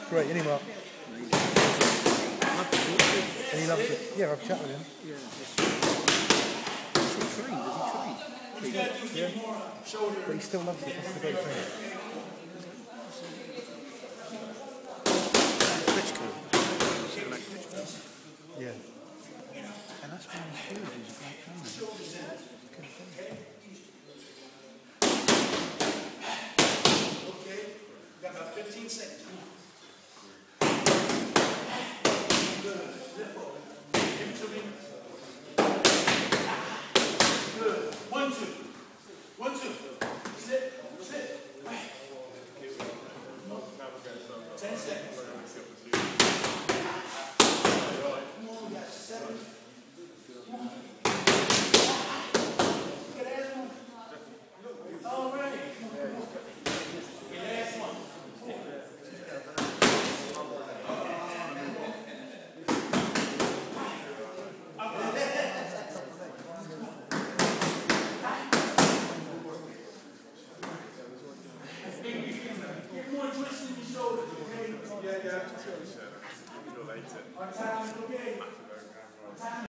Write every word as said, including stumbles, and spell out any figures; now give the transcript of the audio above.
great, isn't he, Mark? And he loves it. Yeah, I've chatted with him. Yeah. Does he train? Does he train? Yeah. But he still loves it. That's the great thing. Klitschko. Like Klitschko. Yeah. And that's one of his food. He's a great trainer. Good thing. Okay. We've got about fifteen seconds. Good. Lift forward. Give it to me. Good. One, two. One, two. Sit. Sit. Ten seconds. Seven. All right. Last one. Get more twist in your shoulders, okay? Yeah, yeah. Our time is okay.